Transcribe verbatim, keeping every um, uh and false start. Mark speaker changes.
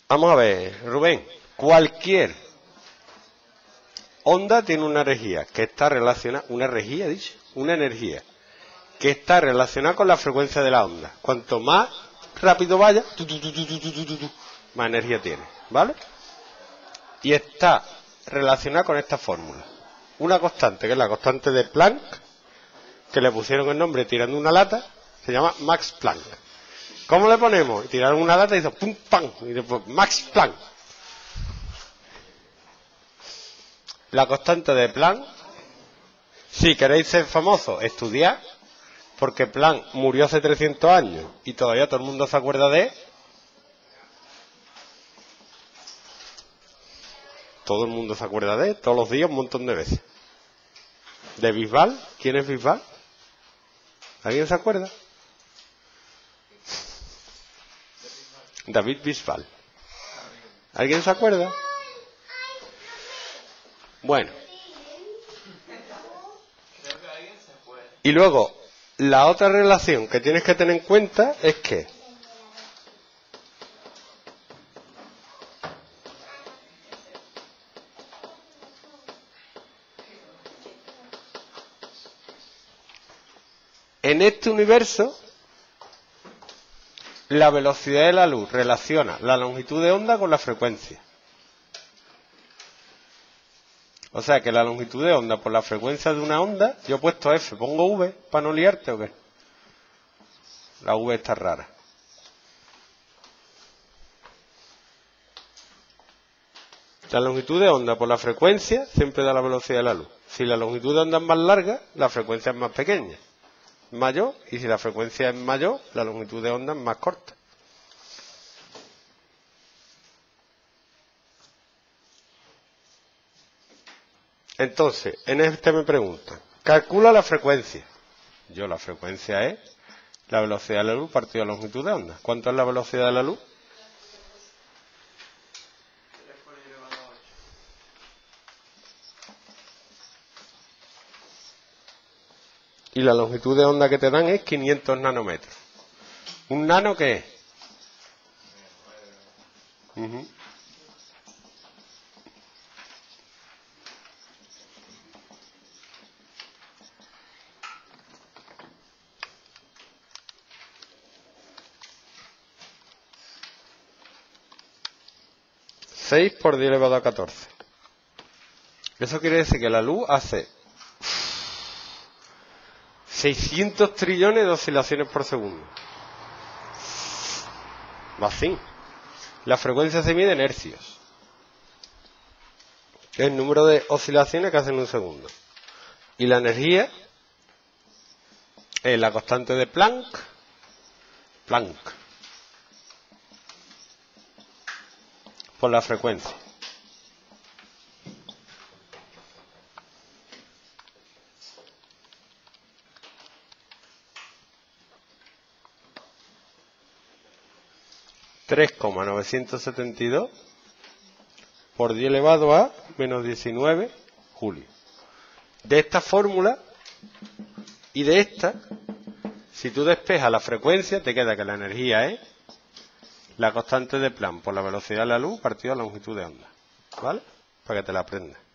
Speaker 1: Vamos a ver, Rubén, cualquier onda tiene una energía que está relacionada, una energía, dicho, una energía que está relacionada con la frecuencia de la onda. Cuanto más rápido vaya, tu, tu, tu, tu, tu, tu, tu, tu, más energía tiene, ¿vale? Y está relacionada con esta fórmula. Una constante, que es la constante de Planck, que le pusieron el nombre tirando una lata, se llama Max Planck. ¿Cómo le ponemos? Tiraron una lata y hizo pum, pam, y después Max Planck. La constante de Planck, si queréis ser famosos, estudiad, porque Planck murió hace trescientos años y todavía todo el mundo se acuerda de él. Todo el mundo se acuerda de él, todos los días, un montón de veces. ¿De Bisbal? ¿Quién es Bisbal? ¿Alguien se acuerda? David Bisbal. ¿Alguien se acuerda? Bueno. Y luego, la otra relación que tienes que tener en cuenta es que en este universo la velocidad de la luz relaciona la longitud de onda con la frecuencia. O sea que la longitud de onda por la frecuencia de una onda, yo he puesto F, ¿pongo V para no liarte o qué? La V está rara. La longitud de onda por la frecuencia siempre da la velocidad de la luz. Si la longitud de onda es más larga, la frecuencia es más pequeña, mayor, y si la frecuencia es mayor, la longitud de onda es más corta. Entonces, en este me preguntan, calcula la frecuencia. Yo, la frecuencia es la velocidad de la luz partido la longitud de onda. ¿Cuánto es la velocidad de la luz? Y la longitud de onda que te dan es quinientos nanómetros. ¿Un nano qué es? Uh-huh. seis por diez elevado a catorce. Eso quiere decir que la luz hace seiscientos trillones de oscilaciones por segundo. Va así. La frecuencia se mide en hercios. El número de oscilaciones que hacen un segundo. Y la energía es la constante de Planck. Planck. Por la frecuencia. tres coma novecientos setenta y dos por diez elevado a menos diecinueve julio. De esta fórmula y de esta, si tú despejas la frecuencia, te queda que la energía es la constante de Planck por la velocidad de la luz partido a la longitud de onda. ¿Vale? Para que te la aprendas.